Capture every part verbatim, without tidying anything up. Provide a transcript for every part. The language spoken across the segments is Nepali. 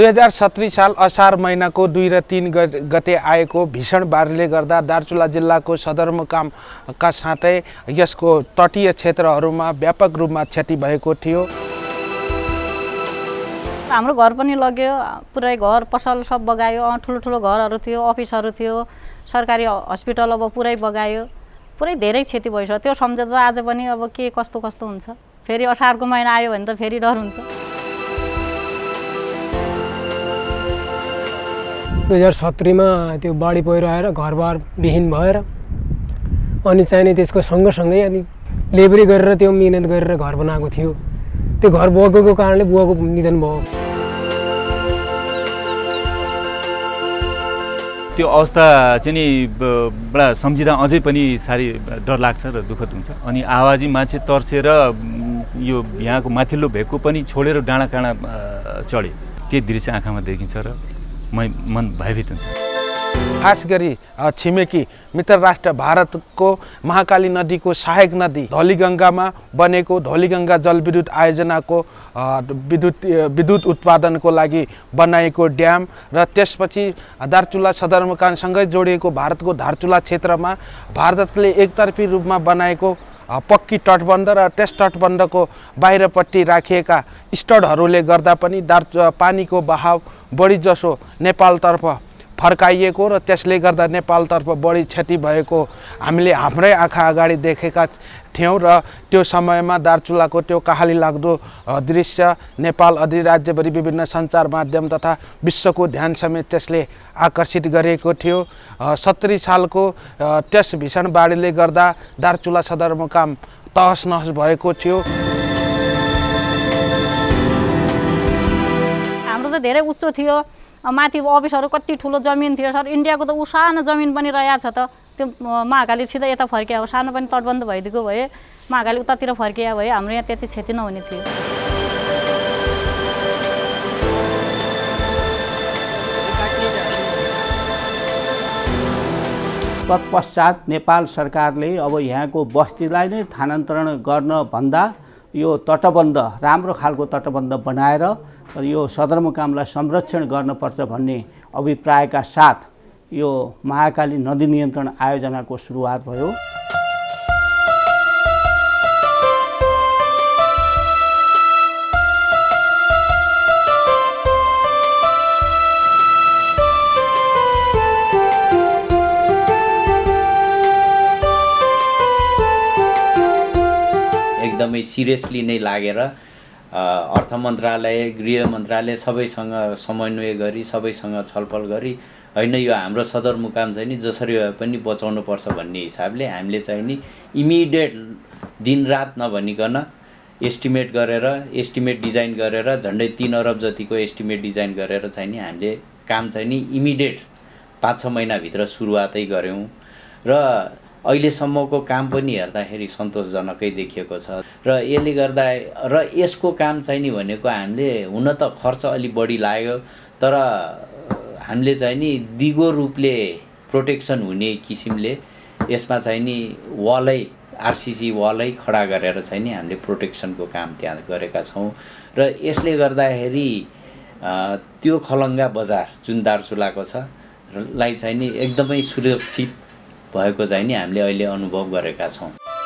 दुई हजार सत्तरी साल असार महिनाको दुई र तीन गते आएको भीषण बाढीले गर्दा दार्चुला जिल्लाको सदरमुकामका साथै यसको तटीय क्षेत्रहरूमा व्यापक रूपमा क्षति भएको थियो। हाम्रो घर पनि लग्यो, पुरै घर पसल सब बगायो, ठुलो ठुलो घरहरू थियो, अफिसहरू थियो, सरकारी हस्पिटल अब पुरै बगायो, पुरै धेरै क्षति भइसक्यो। त्यो सम्झँदा आज पनि अब के कस्तो कस्तो हुन्छ, फेरि असारको महिना आयो भने त फेरि डर हुन्छ। दुई हजार सत्तरीमा त्यो बाढी पहिरो आएर घरबार विहीन भएर अनि चाहिँ त्यसको सँगसँगै अनि लेबरी गरेर त्यो मिहिनेत गरेर घर बनाएको थियो। त्यो घर बगेको कारणले बुवाको निधन भयो। त्यो अवस्था चाहिँ नि बडा सम्झिँदा अझै पनि साह्रै डर लाग्छ र दुःखद हुन्छ। अनि आवाजी मान्छे तर्सेर यो यहाँको माथिल्लो भेगको पनि छोडेर डाँडा काँडा चढे, त्यो दृश्य आँखामा देखिन्छ र मै मन भयभीत हुन्छ। खास गरी छिमेकी मित्र राष्ट्र भारतको महाकाली नदीको सहायक नदी धौलीगङ्गामा बनेको धौलीगङ्गा जलविद्युत आयोजनाको विद्युत विद्युत उत्पादनको लागि बनाएको ड्याम र त्यसपछि दार्चुला सदरमुकामसँगै जोडिएको भारतको दार्चुला क्षेत्रमा भारतले एकतर्फी रूपमा बनाएको पक्की तटबन्ध र त्यस तटबन्धको बाहिरपट्टि राखिएका स्टडहरूले गर्दा पनि दार्चु पानीको बहाव बढी जसो नेपालतर्फ फर्काइएको र त्यसले गर्दा नेपालतर्फ बढी क्षति भएको हामीले हाम्रै आँखा अगाडि देखेका थियौँ। र त्यो समयमा दार्चुलाको त्यो कहाली लाग्दो दृश्य नेपाल अधिराज्यभरि विभिन्न सञ्चार माध्यम तथा विश्वको ध्यान समेत त्यसले आकर्षित गरेको थियो। सत्तरी सालको त्यस भीषण बाढीले गर्दा दार्चुला सदरमुकाम तहस नहस भएको थियो। हाम्रो त धेरै उच्च थियो, माथि अफिसहरू कति ठुलो जमिन थियो सर। इन्डियाको त ऊ सानो जमिन पनि रहेछ त। त्यो महाकाली सिधा यता फर्किया हो, सानो पनि तटबन्ध भइदिएको भए महाकाली उतातिर फर्किया भए हाम्रो यहाँ त्यति क्षति नहुने थियो। तत्पश्चात नेपाल सरकारले अब यहाँको बस्तीलाई नै स्थानान्तरण गर्न भन्दा यो तटबन्ध राम्रो खालको तटबन्ध बनाएर यो सदरमुकामलाई संरक्षण गर्नुपर्छ भन्ने अभिप्रायका साथ यो महाकाली नदी नियन्त्रण आयोजनाको सुरुवात भयो। एकदमै सिरियसली नै लागेर अर्थ मन्त्रालय, गृह मन्त्रालय सबैसँग समन्वय गरी सबैसँग छलफल गरी होइन यो हाम्रो सदरमुकाम चाहिँ नि जसरी भए पनि बचाउनुपर्छ भन्ने हिसाबले हामीले चाहिँ नि इमिडिएट दिनरात नभनिकन एस्टिमेट गरेर एस्टिमेट डिजाइन गरेर झन्डै तीन अरब जतिको एस्टिमेट डिजाइन गरेर चाहिँ नि हामीले काम चाहिँ नि इमिडिएट पाँच छ महिनाभित्र सुरुवातै गऱ्यौँ र अहिलेसम्मको काम पनि हेर्दाखेरि सन्तोषजनकै देखिएको छ। र यसले गर्दा र यसको काम चाहिँ नि भनेको हामीले हुन त खर्च अलि बढी लाग्यो, तर हामीले चाहिँ नि दिगो रूपले प्रोटेक्सन हुने किसिमले यसमा चाहिँ नि वालै आरसिसी वालै खडा गरेर चाहिँ नि हामीले प्रोटेक्सनको काम त्यहाँ गरेका छौँ। र यसले गर्दाखेरि त्यो खलङ्गा बजार जुन दार्चुलाको छ लाई चाहिँ नि एकदमै सुरक्षित भएको चाहिँ नि हामीले अहिले अनुभव गरेका छौँ।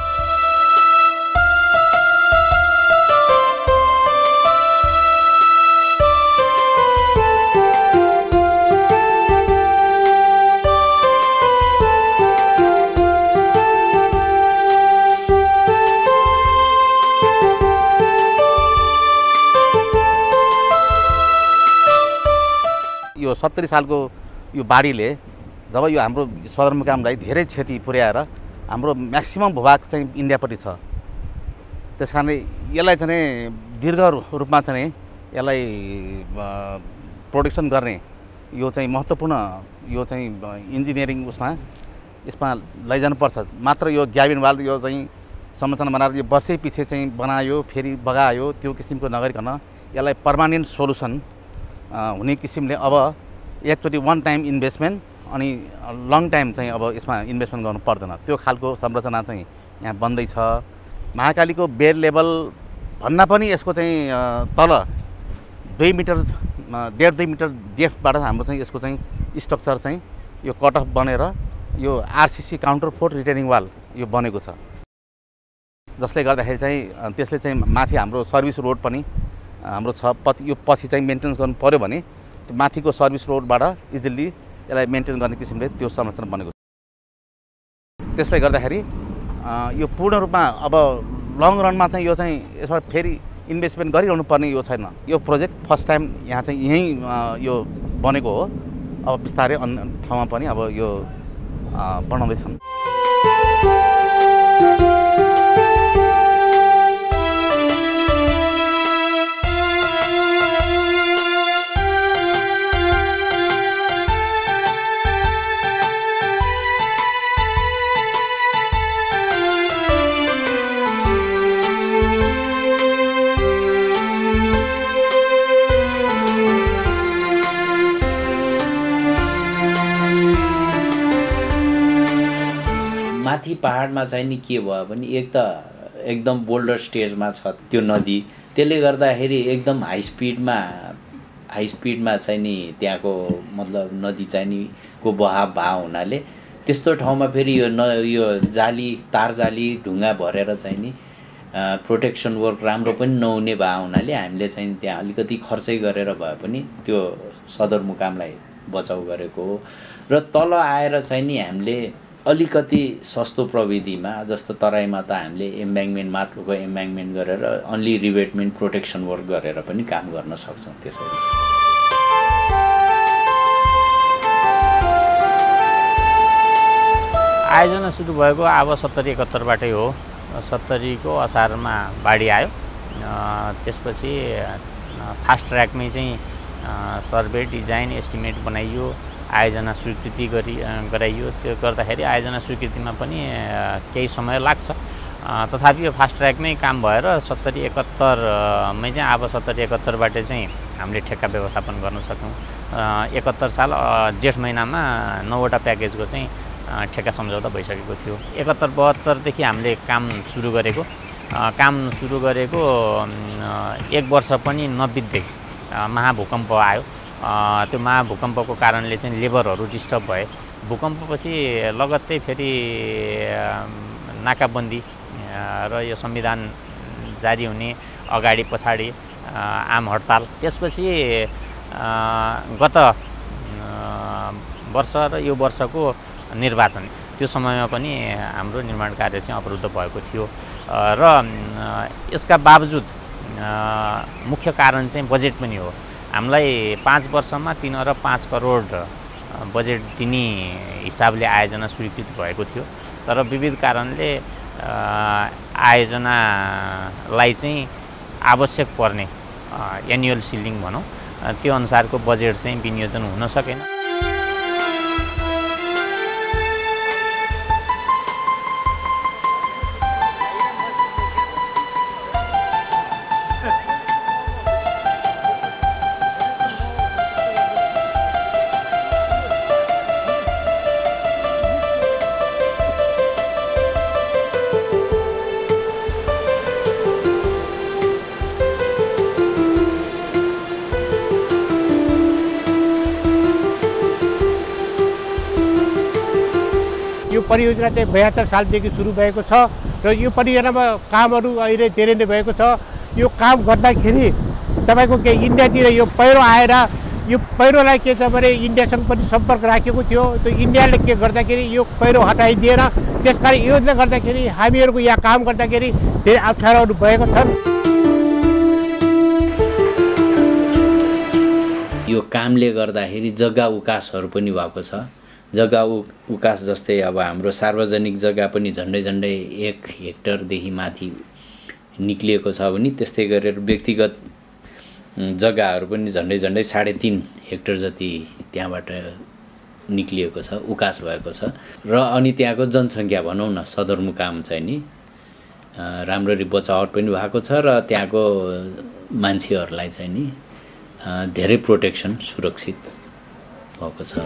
यो सत्तरी सालको यो बाढीले जब यो हाम्रो सदरमुकामलाई धेरै क्षति पुर्याएर हाम्रो म्याक्सिमम भूभाग चाहिँ इन्डियापट्टि छ, त्यस कारणले यसलाई चाहिँ दीर्घ रूपमा चाहिँ यसलाई प्रोटेक्सन गर्ने यो चाहिँ महत्त्वपूर्ण यो चाहिँ इन्जिनियरिङ उसमा यसमा लैजानुपर्छ। मात्र यो ग्याबिन वाल यो चाहिँ संरचना बनाएर यो वर्षै पछि चाहिँ बनायो फेरि बगायो त्यो किसिमको नगरिकन यसलाई पर्मानेन्ट सोलुसन हुने किसिमले अब एकचोटि वान टाइम इन्भेस्टमेन्ट अनि लङ टाइम चाहिँ अब यसमा इन्भेस्टमेन्ट गर्नु पर्दैन, त्यो खालको संरचना चाहिँ यहाँ बन्दैछ। महाकालीको बेड लेभल भन्दा पनि यसको चाहिँ तल दुई मिटर डेढ दुई मिटर डेप्थबाट हाम्रो चाहिँ यसको चाहिँ स्ट्रक्चर चाहिँ यो कट अफ बनेर यो RCC counterfort retaining wall यो बनेको छ, जसले गर्दाखेरि चाहिँ त्यसले चाहिँ माथि हाम्रो सर्भिस रोड पनि हाम्रो छ। पछि यो पछि चाहिँ मेन्टेनेन्स गर्नु पऱ्यो भने त्यो माथिको सर्भिस रोडबाट इजिली यसलाई मेन्टेन गर्ने किसिमले त्यो संरचना बनेको छ। त्यसले गर्दाखेरि यो पूर्ण रूपमा अब लङ रनमा चाहिँ यो चाहिँ यसमा फेरि इन्भेस्टमेन्ट गरिरहनु पर्ने यो छैन। यो प्रोजेक्ट फर्स्ट टाइम यहाँ चाहिँ यहीँ यो बनेको हो। अब बिस्तारै अन्य ठाउँमा पनि अब यो बनाउँदैछन्। माथि पहाडमा चाहिँ नि के भयो भने एक त एकदम बोल्डर स्टेजमा छ त्यो नदी, त्यसले गर्दाखेरि एकदम हाई स्पिडमा हाई स्पिडमा चाहिँ नि त्यहाँको मतलब नदी चाहिँ नि को बहाव भाव हुनाले त्यस्तो ठाउँमा फेरि यो न यो जाली तार जाली ढुङ्गा भरेर चाहिँ नि प्रोटेक्सन वर्क राम्रो पनि नहुने भए हुनाले हामीले चाहिँ त्यहाँ अलिकति खर्चै गरेर भए पनि त्यो सदरमुकामलाई बचाउ गरेको हो। र तल आएर चाहिँ नि हामीले अलिकति सस्तो प्रविधिमा जस्तो तराईमा त हामीले एम्ब्याङ्कमेन्ट माथिल्लोको एम्ब्याङ्कमेन्ट गरेर अन्ली रिबेटमेन्ट प्रोटेक्सन वर्क गरेर पनि काम गर्न सक्छौँ। त्यसरी आयोजना सुरु भएको अब सत्तरी एकहत्तरबाटै हो। सत्तरीको असारमा बाढी आयो, त्यसपछि फास्ट ट्र्याकमै चाहिँ सर्वे डिजाइन एस्टिमेट बनाइयो, आयोजना स्वीकृति गरी गराइयो। त्यो गर्दाखेरि आयोजना स्वीकृतिमा पनि केही समय लाग्छ, तथापि यो फास्ट ट्र्याकमै काम भएर सत्तरी एकहत्तरमै चाहिँ अब सत्तरी एकहत्तरबाट चाहिँ हामीले ठेक्का व्यवस्थापन गर्न सक्यौँ। एकहत्तर साल जेठ महिनामा नौवटा प्याकेजको चाहिँ ठेक्का सम्झौता भइसकेको थियो। एकहत्तर बहत्तरदेखि हामीले काम सुरु गरेको काम सुरु गरेको एक वर्ष पनि नबित्दै महाभूकम्प आयो। त्यो महाभूकम्पको कारणले चाहिँ लेबरहरू डिस्टर्ब भए। भूकम्पपछि लगत्तै फेरि नाकाबन्दी र यो संविधान जारी हुने अगाडि पछाडि आम हडताल, त्यसपछि गत वर्ष र यो वर्षको निर्वाचन, त्यो समयमा पनि हाम्रो निर्माण कार्य चाहिँ अवरुद्ध भएको थियो। र यसका बावजुद मुख्य कारण चाहिँ बजेट पनि हो। हामीलाई पाँच वर्षमा तीन अरब पाँच करोड बजेट दिने हिसाबले आयोजना स्वीकृत भएको थियो, तर विविध कारणले आयोजनालाई चाहिँ आवश्यक पर्ने एनुअल सिलिङ भनौँ त्यो अनुसारको बजेट चाहिँ विनियोजन हुन सकेन। यो परियोजना चाहिँ बहत्तर सालदेखि सुरु भएको छ र यो परियोजनामा कामहरू अहिले धेरै नै भएको छ। यो काम गर्दाखेरि तपाईँको के इन्डियातिर यो पहिरो आएर यो पहिरोलाई के छ भने इन्डियासँग पनि सम्पर्क राखेको थियो। त्यो इन्डियाले के गर्दाखेरि यो पहिरो हटाइदिएर, त्यसकारण योजना गर्दाखेरि हामीहरूको यहाँ काम गर्दाखेरि धेरै अप्ठ्यारोहरू भएको छन्। यो कामले गर्दाखेरि जग्गा उकासहरू पनि भएको छ। जग्गा उ उकास जस्तै अब हाम्रो सार्वजनिक जग्गा पनि झन्डै झन्डै एक हेक्टरदेखि माथि निक्लिएको छ भने त्यस्तै गरेर व्यक्तिगत जग्गाहरू पनि झन्डै झन्डै साढे तीन हेक्टर जति त्यहाँबाट निक्लिएको छ, उकास भएको छ। र अनि त्यहाँको जनसङ्ख्या भनौँ न सदरमुकाम चाहिँ नि राम्ररी बचावट पनि भएको छ र त्यहाँको मान्छेहरूलाई चाहिँ नि धेरै प्रोटेक्सन सुरक्षित भएको छ।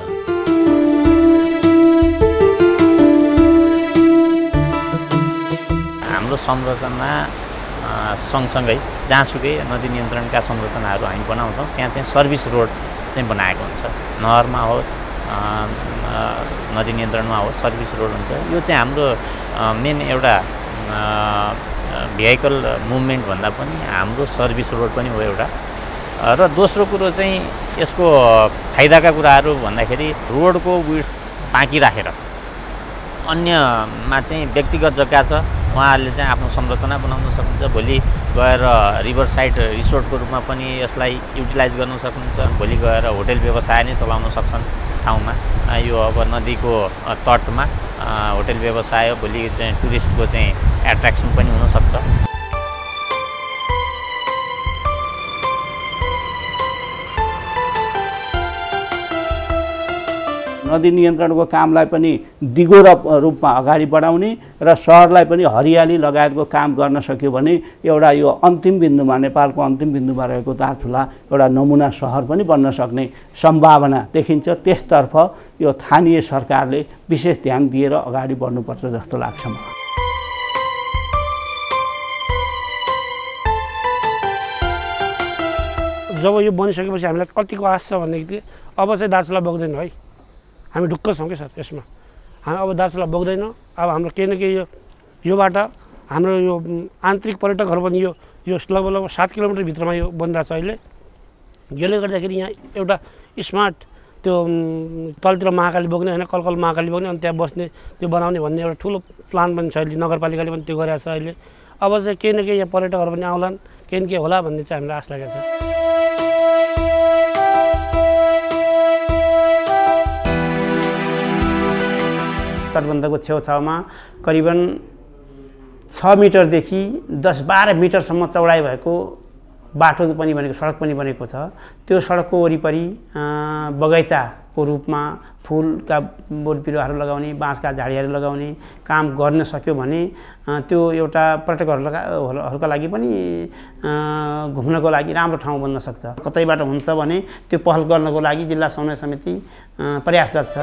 हाम्रो संरचना सँगसँगै जहाँसुकै नदी नियन्त्रणका संरचनाहरू हामी बनाउँछौँ त्यहाँ चाहिँ सर्भिस रोड चाहिँ बनाएको हुन्छ। नहरमा होस् नदी नियन्त्रणमा होस् सर्भिस रोड हुन्छ। यो चाहिँ हाम्रो मेन एउटा भेहिकल मुभमेन्ट भन्दा पनि हाम्रो सर्भिस रोड पनि हो एउटा। र दोस्रो कुरो चाहिँ यसको फाइदाका कुराहरू भन्दाखेरि रोडको विड्थ बाँकी राखेर अन्यमा चाहिँ व्यक्तिगत जग्गा छ उहाँहरूले चाहिँ आफ्नो संरचना बनाउन सक्नुहुन्छ। भोलि गएर रिभर साइड रिसोर्टको रूपमा पनि यसलाई युटिलाइज गर्न सक्नुहुन्छ। भोलि गएर होटेल व्यवसाय नै चलाउन सक्छन् ठाउँमा। यो अब नदीको तटमा होटेल व्यवसाय भोलि चाहिँ टुरिस्टको चाहिँ एट्र्याक्सन पनि हुनसक्छ। नदी नियन्त्रणको कामलाई पनि दिगो रूपमा अगाडि बढाउने र सहरलाई पनि हरियाली लगायतको काम गर्न सक्यो भने एउटा यो अन्तिम बिन्दुमा नेपालको अन्तिम बिन्दुमा रहेको दार्चुला एउटा नमुना सहर पनि बन्न सक्ने सम्भावना देखिन्छ। त्यसतर्फ यो स्थानीय सरकारले विशेष ध्यान दिएर अगाडि बढ्नुपर्छ जस्तो लाग्छ मलाई। जब यो बनिसकेपछि हामीलाई कतिको आश छ भनेदेखि अब चाहिँ दार्चुला बग्दैन है, हामी ढुक्क छौँ क्या सर यसमा। हामी अब दार्चुला बग्दैन। अब हाम्रो केही न केही यो योबाट हाम्रो यो आन्तरिक पर्यटकहरू पनि यो यो लगभग लगभग सात किलोमिटर भित्रमा यो बन्दा छ अहिले। यसले गर्दाखेरि यहाँ एउटा स्मार्ट त्यो तलतिर महाकाली बग्ने होइन, कलकल महाकाली बग्ने अनि त्यहाँ बस्ने त्यो बनाउने भन्ने एउटा ठुलो प्लान पनि छ अहिले। नगरपालिकाले पनि त्यो गरेको छ अहिले। अब चाहिँ केही न केही यहाँ पर्यटकहरू पनि आउलान्, केही न केही होला भन्ने चाहिँ हामीलाई आश लागेको छ। तटबन्धको छेउछाउमा करिबन छ मिटरदेखि दस बाह्र मिटरसम्म चौडाइ भएको बाटो पनि बनेको सडक पनि बनेको छ। त्यो सडकको वरिपरि बगैँचाको रूपमा फुलका बोट बिरुवाहरू लगाउने, बाँसका झाडीहरू लगाउने काम गर्न सक्यो भने त्यो एउटा पर्यटकहरूका लागि पनि घुम्नको लागि राम्रो ठाउँ बन्न सक्छ। कतैबाट हुन्छ भने त्यो पहल गर्नको लागि जिल्ला समन्वय समिति प्रयासरत छ।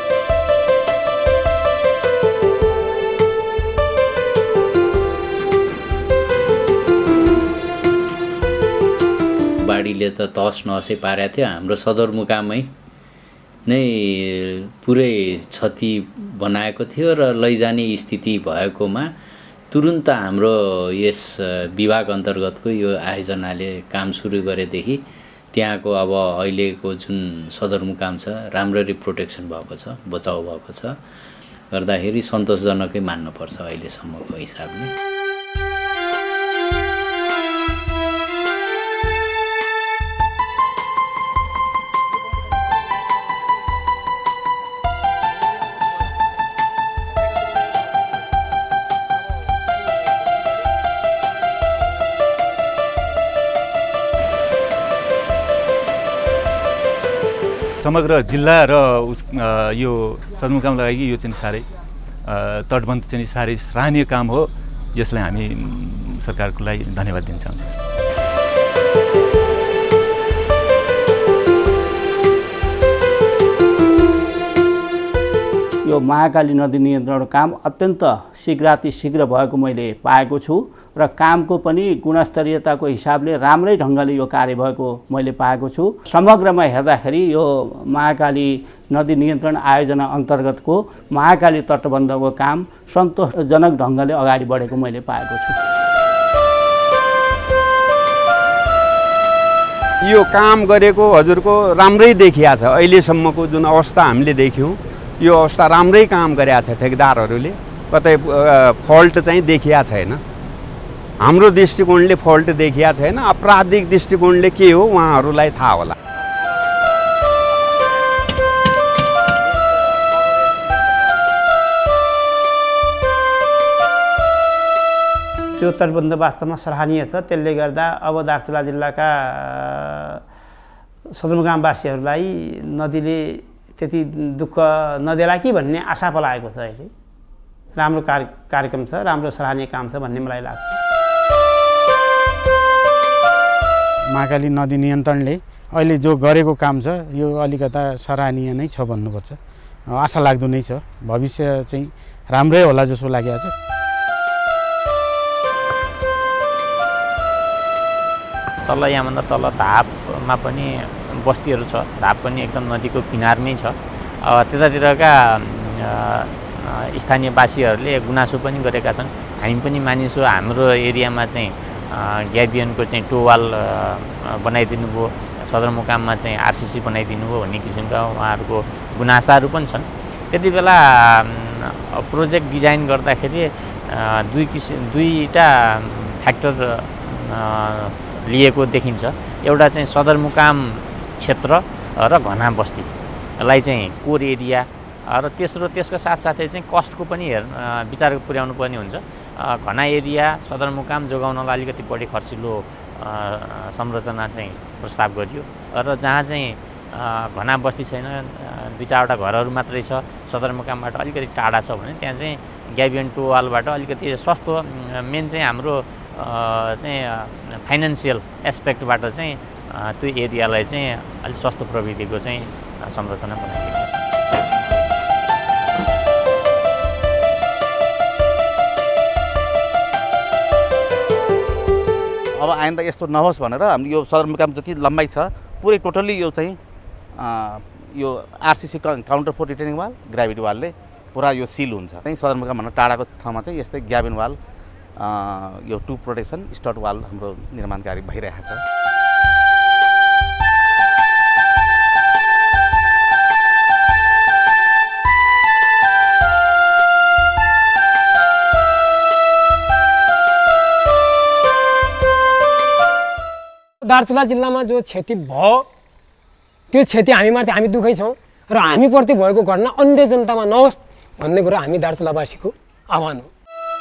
बाढीले त तहस नहसै पारेको थियो। हाम्रो सदरमुकामै नै पुरै क्षति बनाएको थियो र लैजाने स्थिति भएकोमा तुरुन्त हाम्रो यस विभाग अन्तर्गतको यो आयोजनाले काम सुरु गरेदेखि त्यहाँको अब अहिलेको जुन सदरमुकाम छ राम्ररी प्रोटेक्सन भएको छ, बचाउ भएको छ गर्दाखेरि सन्तोषजनकै मान्नुपर्छ अहिलेसम्मको हिसाबले। समग्र जिल्ला र यो सदरमुकाम लगाएकी यो चाहिँ साह्रै तटबन्ध चाहिँ साह्रै सराहनीय काम हो। यसलाई हामी सरकारको लागि धन्यवाद दिन चाहन्छौँ। यो महाकाली नदी नियन्त्रण काम अत्यन्त शीघ्राति शीघ्र भएको मैले पाएको छु र कामको पनि गुणस्तरीयताको हिसाबले राम्रै ढङ्गले यो कार्य भएको मैले पाएको छु। समग्रमा हेर्दाखेरि यो महाकाली नदी नियन्त्रण आयोजना अन्तर्गतको महाकाली तटबन्धको काम सन्तोषजनक ढङ्गले अगाडि बढेको मैले पाएको छु। यो काम गरेको हजुरको राम्रै देखिया छ। अहिलेसम्मको जुन अवस्था हामीले देख्यौँ यो अवस्था राम्रै काम गरेका छ ठेकेदारहरूले। कतै फल्ट चाहिँ देखिया छैन। हाम्रो दृष्टिकोणले फल्ट देखिया छैन। आपराधिक दृष्टिकोणले के हो उहाँहरूलाई थाहा होला। त्यो तटबन्ध वास्तवमा सराहनीय छ। त्यसले गर्दा अब दार्चुला जिल्लाका सदरमुकामवासीहरूलाई नदीले त्यति दुःख नदेला कि भन्ने आशा पलाएको छ। अहिले राम्रो कार्य कार्यक्रम छ, राम्रो सराहनीय काम छ भन्ने मलाई लाग्छ। महाकाली नदी नियन्त्रणले अहिले जो गरेको काम छ यो अलिकता सराहनीय नै छ भन्नुपर्छ। आशा लाग्दो नै छ। भविष्य चाहिँ राम्रै होला जस्तो लागेको छ। तल यहाँभन्दा तल धापमा पनि बस्तीहरू छ, धाप पनि एकदम नदीको किनारमै छ। त्यतातिरका स्थानीयवासीहरूले गुनासो पनि गरेका छन्। हामी पनि मानिसो हाम्रो एरियामा चाहिँ ग्याबियनको चाहिँ टोवाल बनाइदिनु भयो, सदरमुकाममा चाहिँ आरसिसी बनाइदिनु भयो भन्ने किसिमका उहाँहरूको गुनासाहरू पनि छन्। त्यति बेला प्रोजेक्ट डिजाइन गर्दाखेरि दुई किसिम दुईवटा फ्याक्टर लिएको देखिन्छ। एउटा चाहिँ सदरमुकाम क्षेत्र र घना बस्तीलाई चाहिँ कोर एरिया र तेस्रो त्यसको साथसाथै चाहिँ कस्टको पनि हेर विचार पुर्याउनु पर्ने हुन्छ। घना एरिया सदरमुकाम जोगाउनलाई अलिकति बढी खर्चिलो संरचना चाहिँ प्रस्ताव गरियो र जहाँ चाहिँ घना बस्ती छैन, दुई चारवटा घरहरू मात्रै छ, सदरमुकामबाट अलिकति टाढा छ भने त्यहाँ चाहिँ ग्याबियन टोवालबाट अलिकति सस्तो, मेन चाहिँ हाम्रो चाहिँ फाइनेन्सियल एस्पेक्टबाट चाहिँ त्यो एरियालाई चाहिँ अलिक सस्तो प्रविधिको चाहिँ संरचना बनाइएको। अब आइन्दा यस्तो नहोस् भनेर हाम्रो यो सदरमुकाम जति लम्बाइ छ पुरै टोटल्ली यो चाहिँ यो RCC counterfort retaining wall gravity वालले पुरा यो सिल हुन्छ। चाहिँ सदरमुकामभन्दा टाढाको ठाउँमा चाहिँ यस्तै ग्याबिन वाल यो टु प्रोटेक्सन स्टड वाल हाम्रो निर्माण कार्य भइरहेको छ। दार्चुला जिल्लामा जो क्षति भयो त्यो क्षति हामीमाथि हामी दुःखै छौँ र हामीप्रति भएको घटना अन्य जनतामा नहोस् भन्ने कुरा हामी दार्चुलावासीको आह्वान हो।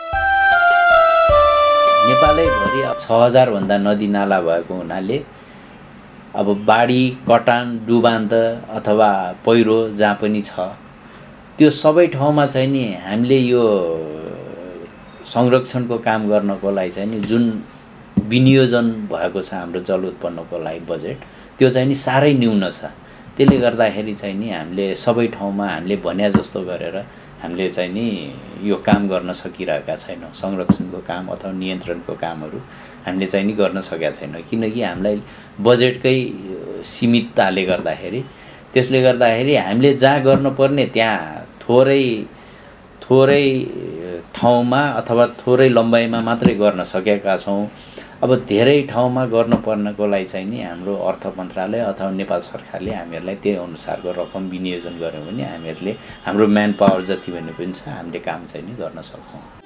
नेपालैभरि छ हजारभन्दा नदी नाला भएको हुनाले अब बाढी, कटान, डुबान्त अथवा पहिरो जहाँ पनि छ त्यो सबै ठाउँमा चाहिँ नि हामीले यो संरक्षणको काम गर्नको लागि चाहिँ नि जुन विनियोजन भएको छ हाम्रो जल उत्पन्नको लागि बजेट त्यो चाहिँ नि साह्रै न्यून छ। त्यसले गर्दाखेरि चाहिँ नि हामीले सबै ठाउँमा हामीले भन्या जस्तो गरेर हामीले चाहिँ नि यो काम गर्न सकिरहेका छैनौँ। संरक्षणको काम अथवा नियन्त्रणको कामहरू हामीले चाहिँ नि गर्न सकेका छैनौँ किनकि हामीलाई बजेटकै सीमितताले गर्दाखेरि। त्यसले गर्दाखेरि हामीले जहाँ गर्नुपर्ने त्यहाँ थोरै थोरै ठाउँमा अथवा थोरै लम्बाइमा मात्रै गर्न सकेका छौँ। अब धेरै ठाउँमा गर्नुपर्नको लागि चाहिँ नि हाम्रो अर्थ मन्त्रालय अथवा नेपाल सरकारले हामीहरूलाई त्यही अनुसारको रकम विनियोजन गर्यो भने हामीहरूले हाम्रो म्यान पावर जति भने पनि छ हामीले काम चाहिँ नि गर्न सक्छौँ।